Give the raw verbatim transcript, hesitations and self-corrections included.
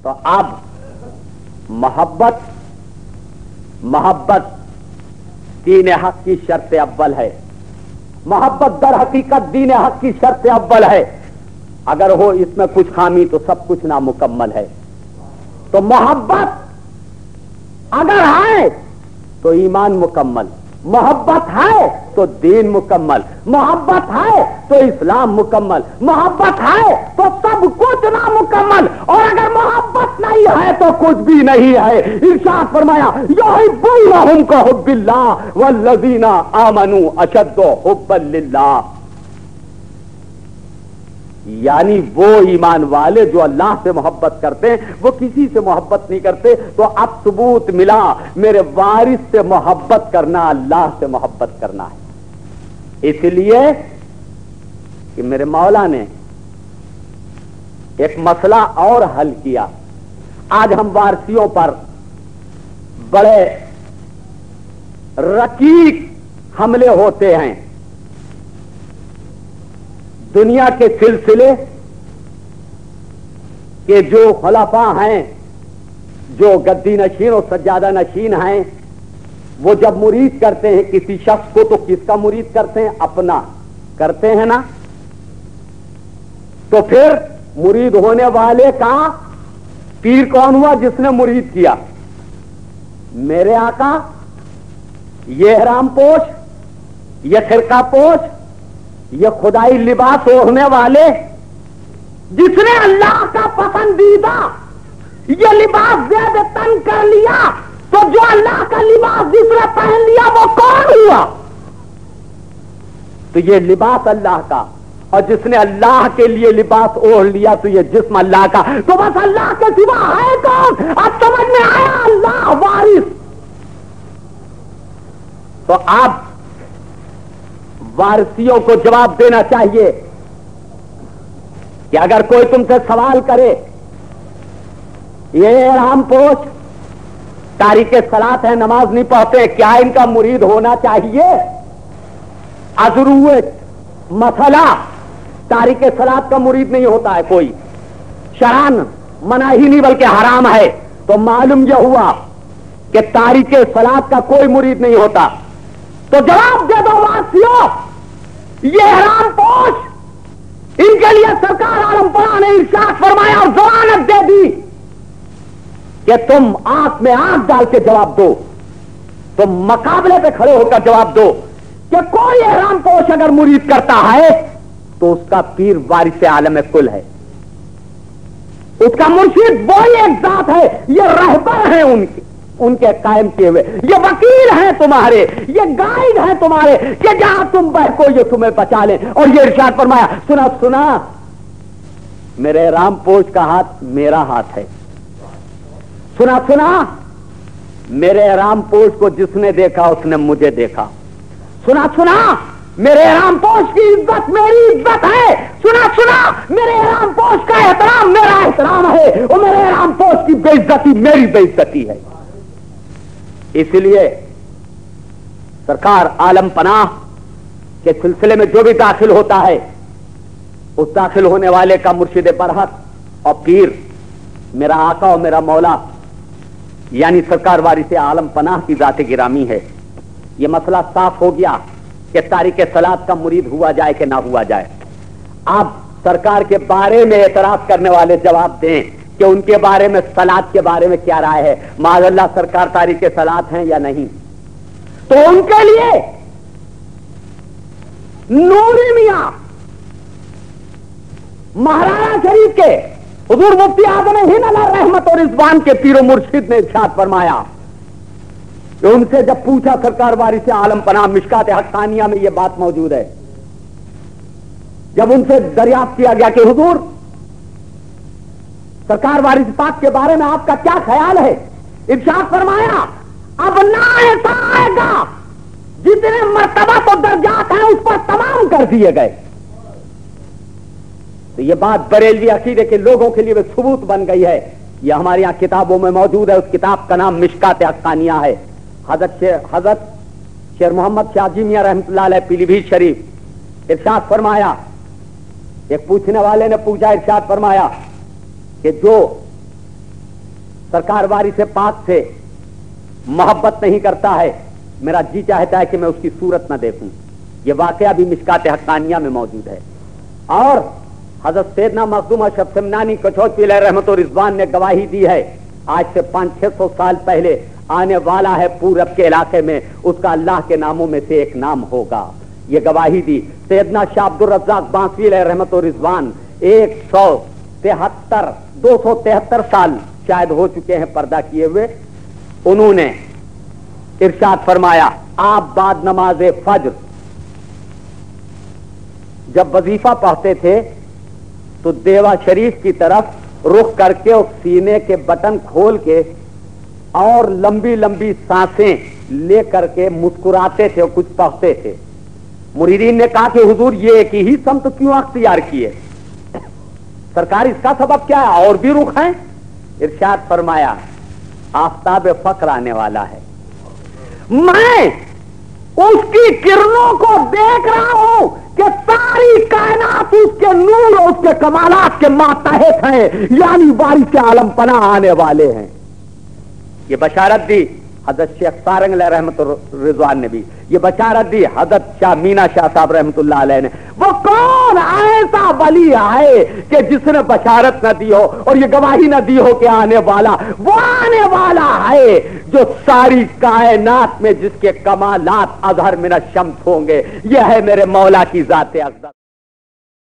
تو اب محبت محبت دین حق کی شرط اول ہے. محبت در حقیقت دین حق کی شرط اول ہے. اگر ہو اس میں کچھ خامی تو سب کچھ نامکمل ہے. تو محبت اگر ہے تو ایمان مکمل، محبت ہے تو دین مکمل، محبت ہے تو اسلام مکمل، محبت ہے تو سب کچھ نامکمل. اور اگر محبت نہیں ہے تو کچھ بھی نہیں ہے. ارشاد فرمایا یحبونہم کحب اللہ والذین آمنوا اشد حبا للہ. یعنی وہ ایمان والے جو اللہ سے محبت کرتے ہیں وہ کسی سے محبت نہیں کرتے. تو اب ثبوت ملا میرے وارث سے محبت کرنا اللہ سے محبت کرنا ہے. اس لیے کہ میرے مولا نے ایک مسئلہ اور حل کیا. آج ہم وارثیوں پر بڑے رقیق حملے ہوتے ہیں. دنیا کے سلسلے کے جو خلفاء ہیں، جو گدی نشین اور سجادہ نشین ہیں، وہ جب مرید کرتے ہیں کسی شخص کو تو کس کا مرید کرتے ہیں؟ اپنا کرتے ہیں نا. تو پھر مرید ہونے والے کا پیر کون ہوا؟ جس نے مرید کیا. میرے آقا یہ احرام پوش، یہ خرقہ پوش، یہ خدائی لباس اوڑھنے والے، جس نے اللہ کا پسندیدہ یہ لباس زیادہ تن کر لیا، تو جو اللہ کا لباس جس نے پہن لیا وہ کون ہوا؟ تو یہ لباس اللہ کا، اور جس نے اللہ کے لیے لباس اوڑھ لیا تو یہ جسم اللہ کا. تو بس اللہ کے سوا ہے کون؟ اب سمجھ میں آیا؟ اللہ وارث. تو آپ وارثیوں کو جواب دینا چاہیے کہ اگر کوئی تم سے سوال کرے یہ احرام پوش تاریخ صلاۃ ہے، نماز نہیں پڑھتے، کیا ان کا مرید ہونا چاہیے؟ ضرورت مسئلہ تاریخ صلاۃ کا مرید نہیں ہوتا ہے کوئی، شرعاً منع ہی نہیں بلکہ حرام ہے. تو معلوم یہ ہوا کہ تاریخ صلاۃ کا کوئی مرید نہیں ہوتا. تو جواب دے دو واسیوں، یہ احرام پوش ان کے لیے سرکار عالم پناہ نے ارشاد فرمایا اور ضمانت دے دی کہ تم آنکھ میں آنکھ ڈال کے جواب دو، تم مقابلے پہ کھڑے ہو کر جواب دو کہ کوئی احرام پوش اگر مرید کرتا ہے تو اس کا پیر وارث عالم کل ہے، اس کا مرشد وہی ایک ذات ہے. یہ رہبر ہیں ان کے ان کے قائم کیے ہوئے، یہ وکیل ہیں تمہارے، یہ گائیڈ ہیں تمہارے کہ جہاں تم بہکو یہ تمہیں بچا لیں. اور یہ ارشاد فرمایا سنا سنا میرے رام پوش کا ہاتھ میرا ہاتھ ہے. سنا سنا میرے رام پوش کو جس نے دیکھا اس نے مجھے دیکھا. سنا سنا میرے رام پوش کی عزت میری عزت ہے. سنا سنا میرے رام پوش کا احترام میرا احترام ہے، اور میرے رام پوش کی بے عزتی میری بے عزتی ہے. اس لیے سرکار عالم پناہ کے سلسلے میں جو بھی داخل ہوتا ہے اس داخل ہونے والے کا مرشد برحق اور پیر میرا آقا اور میرا مولا یعنی سرکار وارث عالم پناہ کی ذات گرامی ہے. یہ مسئلہ صاف ہو گیا کہ تاریخ صلاۃ کا مرید ہوا جائے کہ نہ ہوا جائے. آپ سرکار کے بارے میں اعتراض کرنے والے جواب دیں کہ ان کے بارے میں صلاۃ کے بارے میں کیا رائے ہے. معاذ اللہ سرکار تاریخ صلاۃ ہیں یا نہیں؟ تو ان کے لیے نوری میاں مہاراجہ شریف کے حضور مفتی اعظم ہند علیہ رحمت اور رضوان کے پیر و مرشد نے ارشاد فرمایا کہ ان سے جب پوچھا سرکار وارث عالم پناہ، مشکات حقانیہ میں یہ بات موجود ہے، جب ان سے دریافت کیا گیا کہ حضور سرکار وارث پاک کے بارے میں آپ کا کیا خیال ہے، ارشاد فرمایا اب نہ ایسا آئے گا جتنے مرتبہ تو درجات ہیں اس پر تمام کر دیے گئے. تو یہ بات بریلوی عقیدے کے لوگوں کے لیے ثبوت بن گئی ہے. یہ ہمارے یہاں کتابوں میں موجود ہے. اس کتاب کا نام مشکات حقانیہ ہے. حضرت حضرت شیر محمد شاہ جی میاں رحمۃ اللہ علیہ پیلی بھیت شریف ارشاد فرمایا، ایک پوچھنے والے نے پوچھا، ارشاد فرمایا کہ جو سرکار واری سے پاک سے محبت نہیں کرتا ہے، میرا جی چاہتا ہے کہ میں اس کی صورت نہ دیکھوں. یہ واقعہ بھی مشکات حقانیہ میں موجود ہے. اور حضرت سیدنا مخدوم اشرف سمنانی کچوچی علیہ رحمت و رضوان نے گواہی دی ہے، آج سے پانچ چھ سو سال پہلے آنے والا ہے پورب کے علاقے میں، اس کا اللہ کے ناموں میں سے ایک نام ہوگا. یہ گواہی دی سیدنا شاہ عبد الرزاق بانسوی علیہ رحمت و رضوان، ایک سو تہتر دو سو تہتر سال شاید ہو چکے ہیں پردہ کیے ہوئے. انہوں نے ارشاد فرمایا، آپ بعد نماز فجر جب وظیفہ پڑھتے تھے تو دیوا شریف کی طرف رخ کر کے اور سینے کے بٹن کھول کے اور لمبی لمبی سانسیں لے کر کے مسکراتے تھے اور کچھ پڑھتے تھے. مریدین نے کہا کہ حضور یہ ایک ہی سمت کیوں اختیار کیے؟ سرکار اس کا سبب کیا ہے؟ اور بھی رخ ہیں؟ ارشاد فرمایا، آفتاب فقر آنے والا ہے، میں اس کی کرنوں کو دیکھ رہا ہوں کہ ساری کائنات اس کے نور اور اس کے کمالات کے ماتحت ہیں، یعنی بارش عالم پناہ آنے والے ہیں. یہ بشارت دی حضرت شیخ سارنگ علیہ رحمت رضوان نے بھی، یہ بشارت دی حضرت شاہ مینا شاہ صاحب رحمت اللہ علیہ نے. وہ کون ایسا ولی آئے کہ جس نے بشارت نہ دی ہو اور یہ گواہی نہ دی ہو کہ آنے والا وہ آنے والا ہے جو ساری کائنات میں جس کے کمالات اظہر من الشمس ہوں گے. یہ ہے میرے مولا کی ذات اقدس.